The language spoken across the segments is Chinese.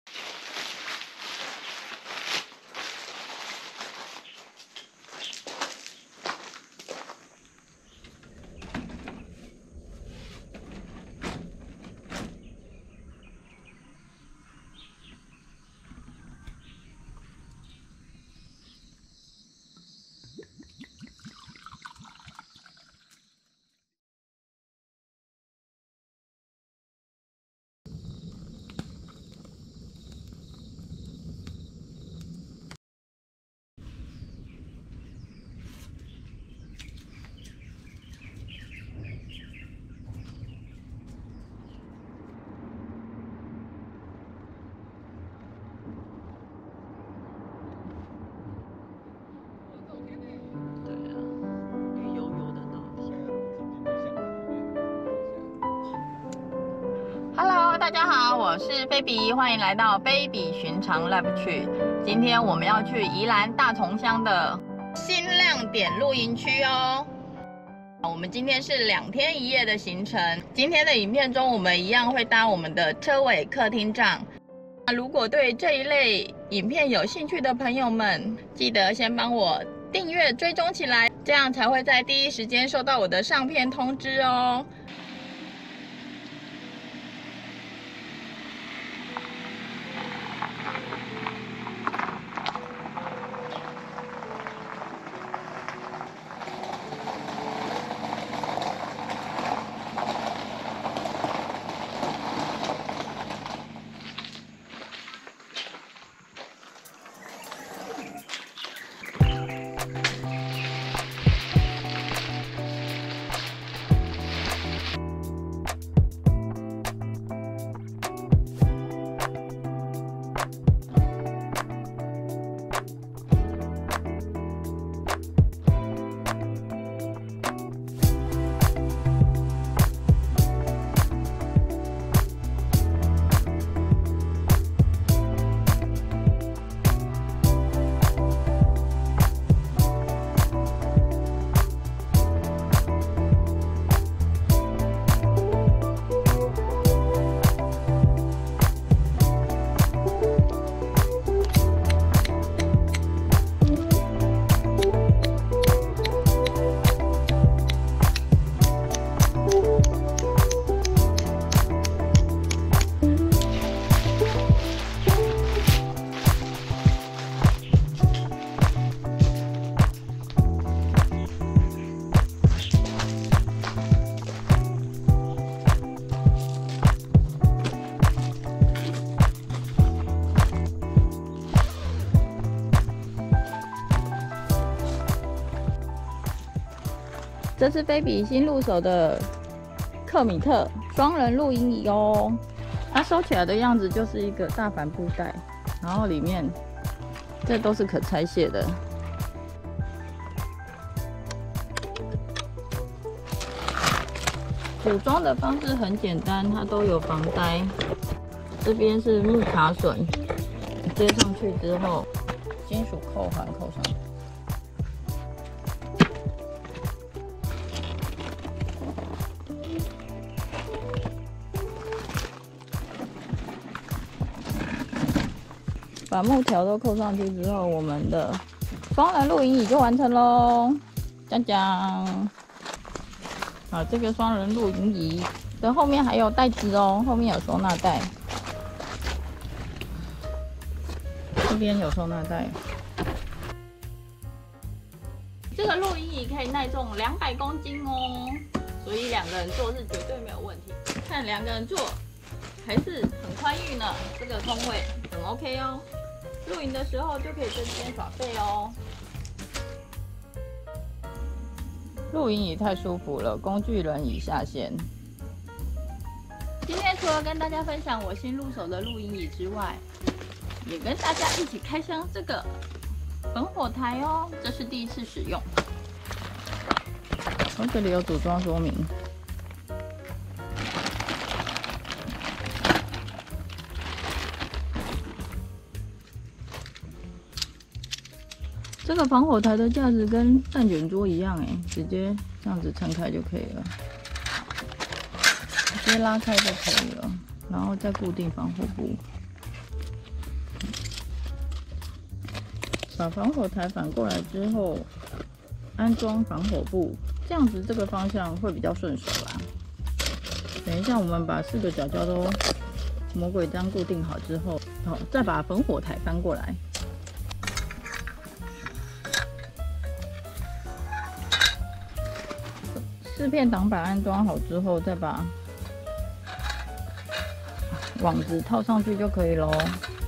Hello， 大家好，我是 Baby， 欢迎来到 Baby 寻常 Live 去。今天我们要去宜兰大同乡的新亮点露营区哦。我们今天是2天1夜的行程。今天的影片中，我们一样会搭我们的车尾客厅帐。如果对这一类影片有兴趣的朋友们，记得先帮我订阅追踪起来，这样才会在第一时间收到我的上片通知哦。这是 Baby 新入手的克米特双人露营椅哦。它收起来的样子就是一个大帆布袋，然后里面这都是可拆卸的。组装的方式很简单，它都有防呆。这边是木卡榫，接上去之后，金属扣环扣上去。把木条都扣上去之后，我们的双人露营椅就完成喽！讲讲，好，这个双人露营椅的后面还有袋子哦，后面有收纳袋，这边有收纳袋。这个露营椅可以耐重200公斤哦，所以2个人坐是绝对没有问题。看2个人坐还是很宽裕呢，这个空位很 OK 哦。露营的时候就可以在这边耍废哦。露营椅太舒服了，工具人已下线。今天除了跟大家分享我新入手的露营椅之外，也跟大家一起开箱这个烽火台哦，这是第一次使用。这里有组装说明。这个防火台的架子跟蛋卷桌一样，直接这样子撑开就可以了，直接拉开就可以了，然后再固定防火布。 把防火台反过来之后，安装防火布，这样子这个方向会比较顺手啦。等一下我们把4个角角都魔鬼毡固定好之后，再把防火台翻过来。4片挡板安装好之后，再把网子套上去就可以咯。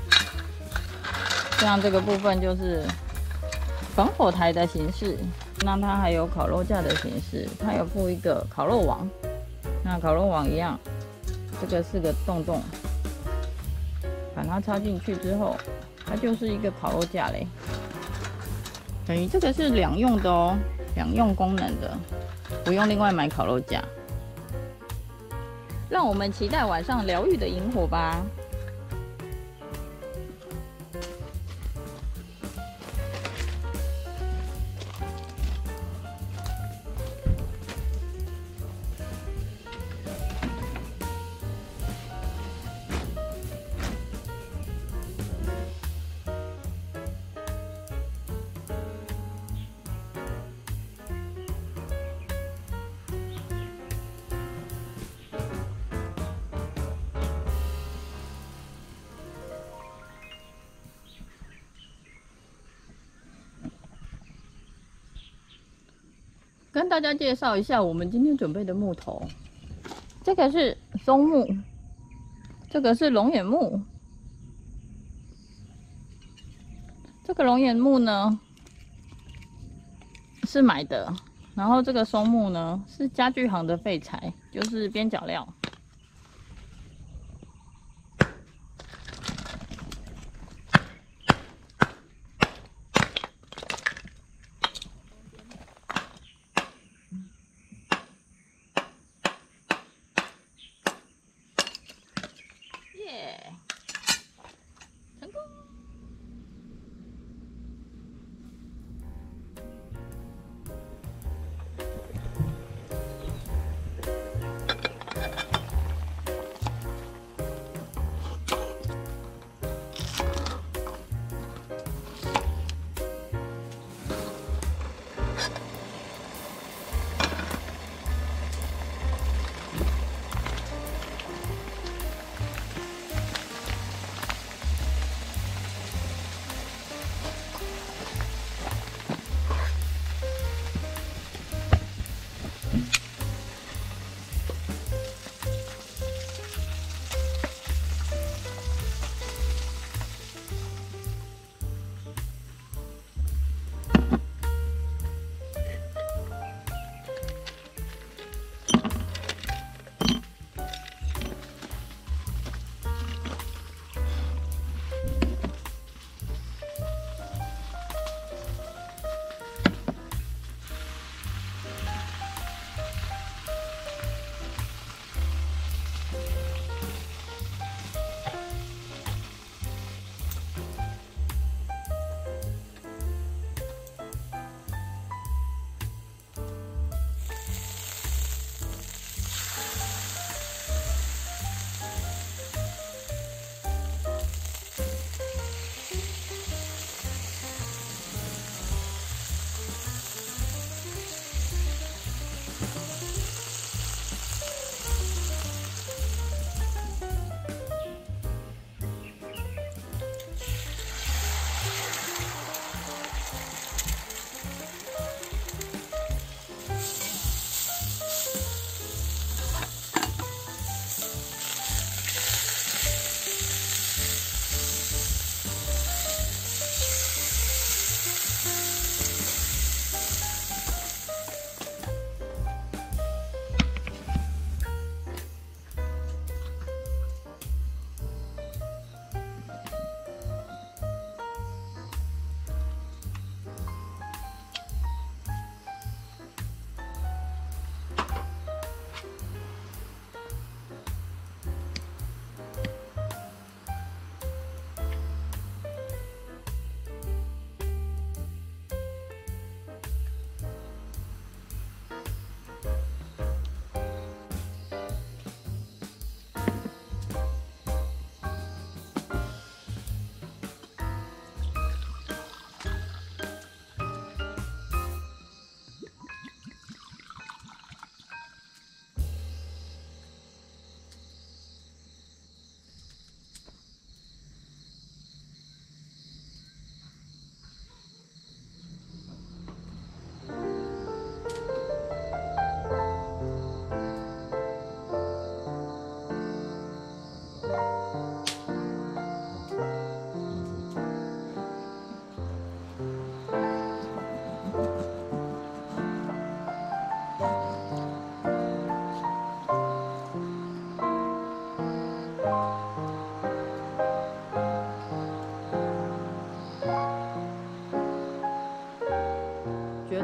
这样这个部分就是防火台的形式。那它还有烤肉架的形式，它有附一个烤肉网。那烤肉网一样，这个4个洞洞，把它插进去之后，它就是一个烤肉架嘞。等于这个是2用的哦，2用功能的，不用另外买烤肉架。让我们期待晚上疗愈的萤火吧。跟大家介绍一下我们今天准备的木头，这个是松木，这个是龙眼木。这个龙眼木呢是买的，然后这个松木呢是家具行的废材，就是边角料。成功！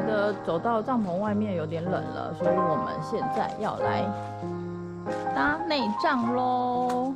得走到帐篷外面有点冷了，所以我们现在要来搭内帐咯。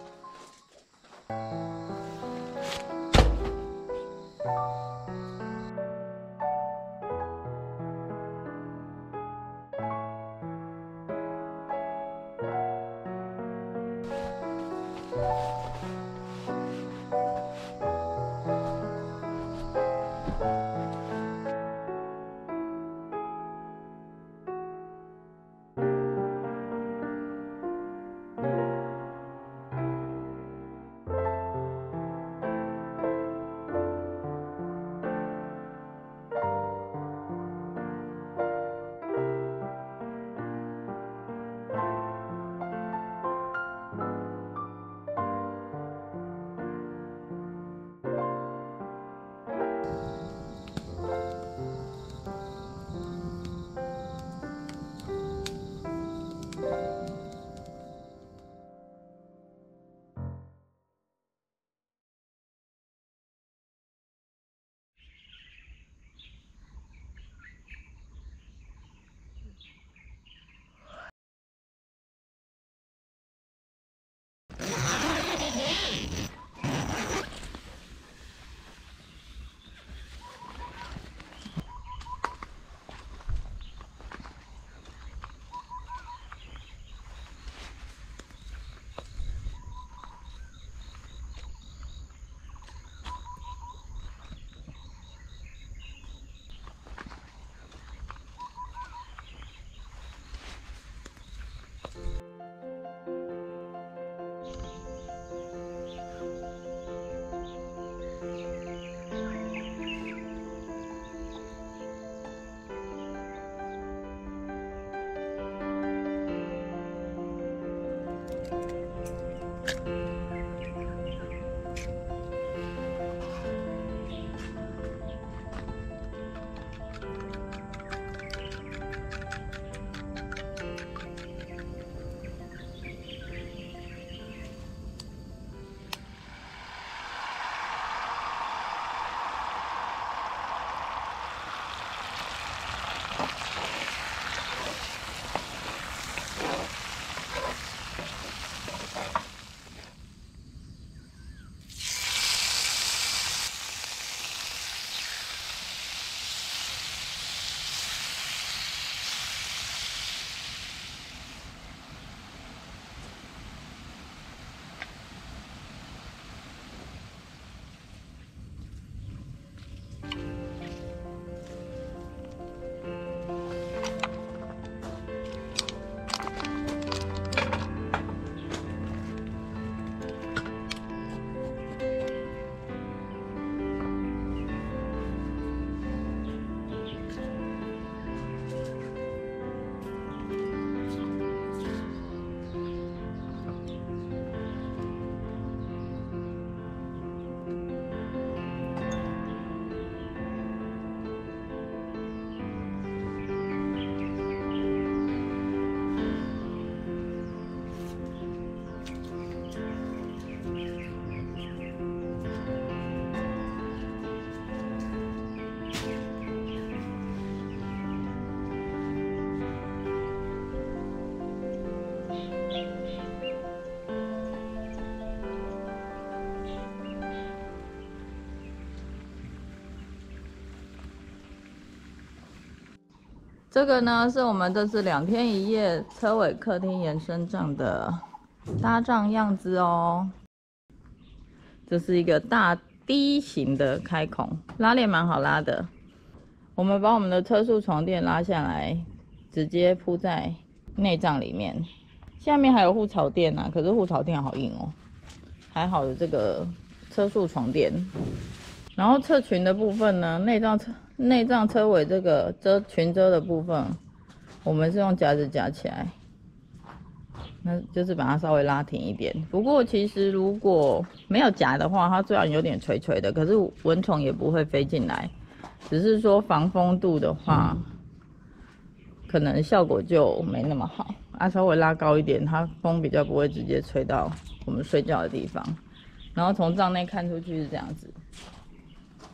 这个呢是我们这次2天1夜车尾客厅延伸帐的搭帐样子哦。这是一个大 D 型的开孔，拉链蛮好拉的。我们把我们的车速床垫拉下来，直接铺在内帐里面。下面还有护草垫啊，可是护草垫好硬哦。还好有这个车速床垫。然后侧裙的部分呢，内帐车尾这个裙遮的部分，我们是用夹子夹起来，那就是把它稍微拉挺一点。不过其实如果没有夹的话，它虽然有点垂垂的，可是蚊虫也不会飞进来，只是说防风度的话，可能效果就没那么好。稍微拉高一点，它风比较不会直接吹到我们睡觉的地方。然后从帐内看出去是这样子。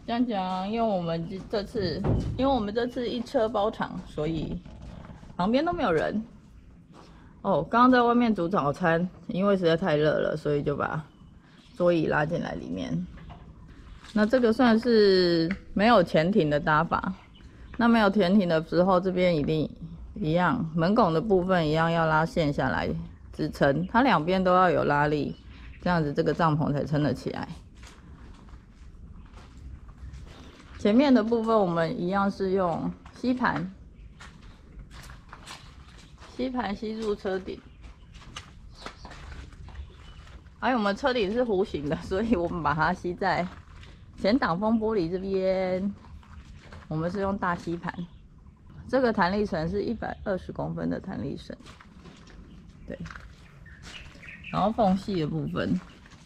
这样讲，因为我们这次一车包场，所以旁边都没有人。哦，刚刚在外面煮早餐，因为实在太热了，所以就把桌椅拉进来里面。那这个算是没有前庭的搭法。那没有前庭的时候，这边一定一样，门拱的部分一样要拉线下来支撑，它两边都要有拉力，这样子这个帐篷才撑得起来。前面的部分我们一样是用吸盘吸入车顶。还有我们车顶是弧形的，所以我们把它吸在前挡风玻璃这边。我们是用大吸盘，这个弹力绳是120公分的弹力绳，对。然后缝隙的部分，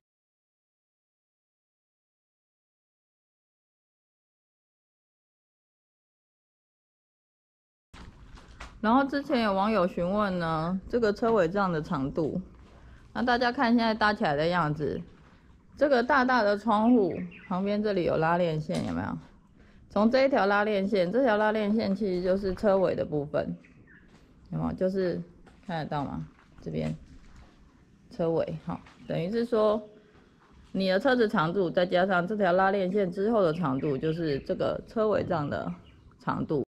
然后之前有网友询问呢，这个车尾帐的长度，那大家看现在搭起来的样子，这个大大的窗户旁边这里有拉链线，有没有？从这一条拉链线，这条拉链线其实就是车尾的部分，有没有？就是看得到吗？这边车尾，好，等于是说你的车子长度再加上这条拉链线之后的长度，就是这个车尾帐的长度。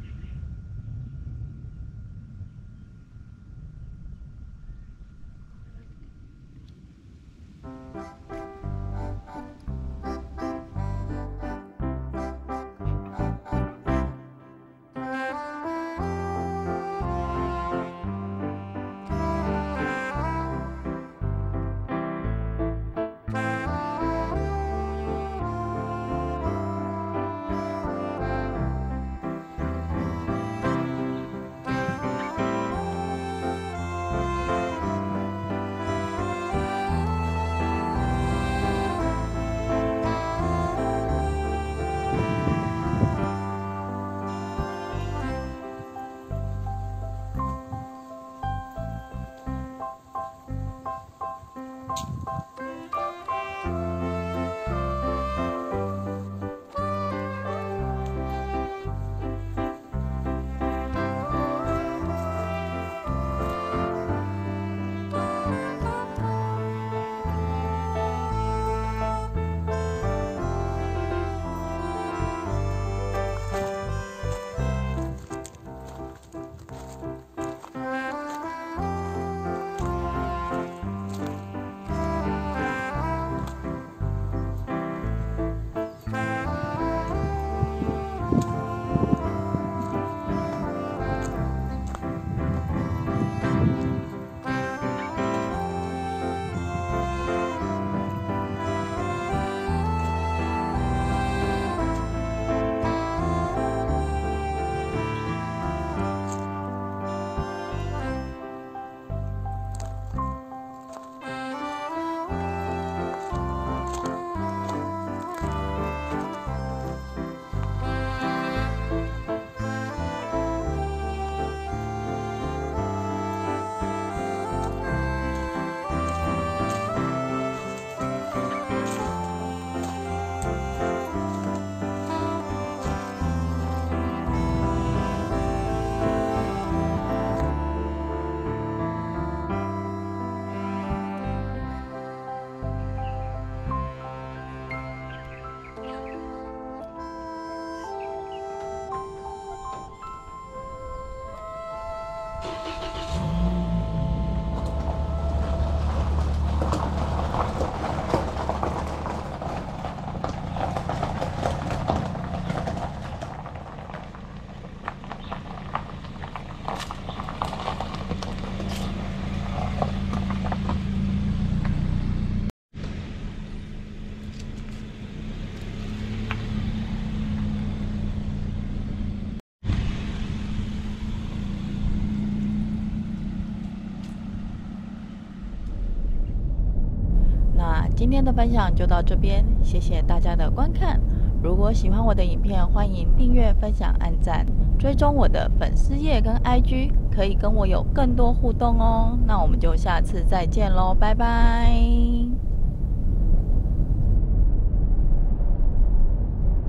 今天的分享就到这边，谢谢大家的观看。如果喜欢我的影片，欢迎订阅、分享、按赞，追踪我的粉丝页跟 IG， 可以跟我有更多互动哦。那我们就下次再见喽，拜拜。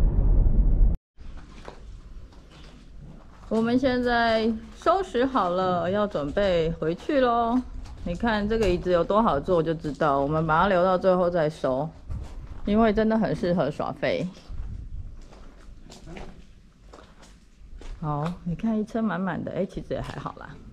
我们现在收拾好了，要准备回去咯。你看这个椅子有多好坐就知道，我们把它留到最后再收，因为真的很适合耍废。好，你看一车满满的，其实也还好啦。